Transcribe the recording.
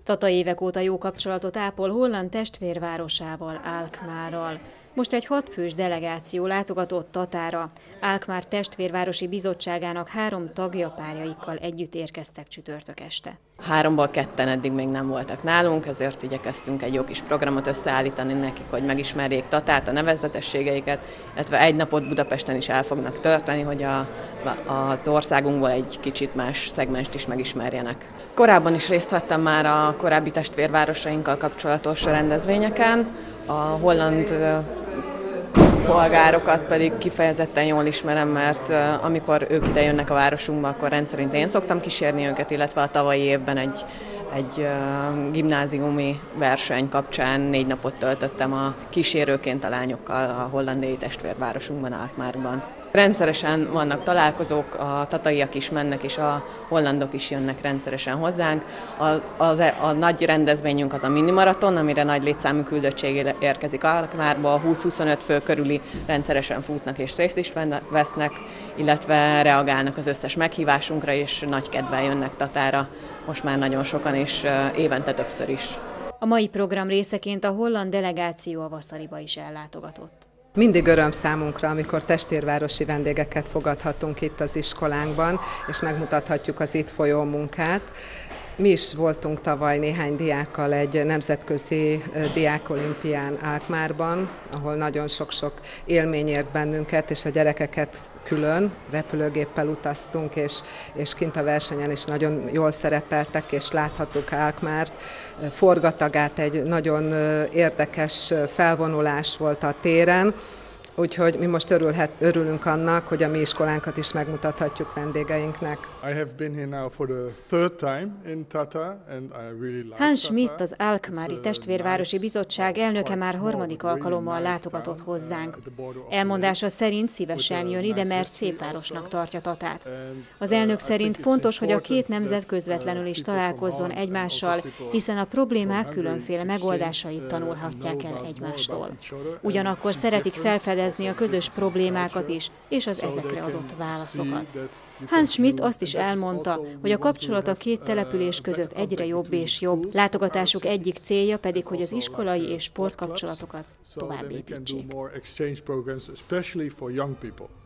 Tata évek óta jó kapcsolatot ápol Holland testvérvárosával, Alkmaarral. Most egy 6 fős delegáció látogatott Tatára. Alkmaar testvérvárosi bizottságának 3 tagja párjaikkal együtt érkeztek csütörtök este. 3-ból 2 eddig még nem voltak nálunk, ezért igyekeztünk egy jó kis programot összeállítani nekik, hogy megismerjék Tatát, a nevezetességeiket, illetve egy napot Budapesten is el fognak tölteni, hogy az országunkból egy kicsit más szegmenst is megismerjenek. Korábban is részt vettem már a korábbi testvérvárosainkkal kapcsolatos rendezvényeken, a holland polgárokat pedig kifejezetten jól ismerem, mert amikor ők ide jönnek a városunkba, akkor rendszerint én szoktam kísérni őket, illetve a tavalyi évben egy gimnáziumi verseny kapcsán 4 napot töltöttem a kísérőként a lányokkal a holland testvérvárosunkban, Alkmaarban. Rendszeresen vannak találkozók, a tataiak is mennek, és a hollandok is jönnek rendszeresen hozzánk. A nagy rendezvényünk az a minimaraton, amire nagy létszámú küldöttség érkezik Alkmaarba, 20-25 fő körüli rendszeresen futnak és részt is vesznek, illetve reagálnak az összes meghívásunkra, és nagy kedvel jönnek Tatára, most már nagyon sokan, és évente többször is. A mai program részeként a holland delegáció a Vasariba is ellátogatott. Mindig öröm számunkra, amikor testvérvárosi vendégeket fogadhatunk itt az iskolánkban, és megmutathatjuk az itt folyó munkát. Mi is voltunk tavaly néhány diákkal egy nemzetközi diákolimpián Alkmaarban, ahol nagyon sok-sok élmény ért bennünket, és a gyerekeket külön repülőgéppel utaztunk, és kint a versenyen is nagyon jól szerepeltek, és láthattuk Alkmaart. Forgatagát egy nagyon érdekes felvonulás volt a téren, úgyhogy mi most örülünk annak, hogy a mi iskolánkat is megmutathatjuk vendégeinknek. Hans Schmidt, az Alkmaari testvérvárosi bizottság elnöke már 3. alkalommal látogatott hozzánk. Elmondása szerint szívesen jön ide, mert szép városnak tartja Tatát. Az elnök szerint fontos, hogy a 2 nemzet közvetlenül is találkozzon egymással, hiszen a problémák különféle megoldásait tanulhatják el egymástól. Ugyanakkor szeretik felfedezni a közös problémákat is, és az ezekre adott válaszokat. Hans Schmidt azt is elmondta, hogy a kapcsolat a 2 település között egyre jobb és jobb. Látogatásuk egyik célja pedig, hogy az iskolai és sportkapcsolatokat tovább építsék.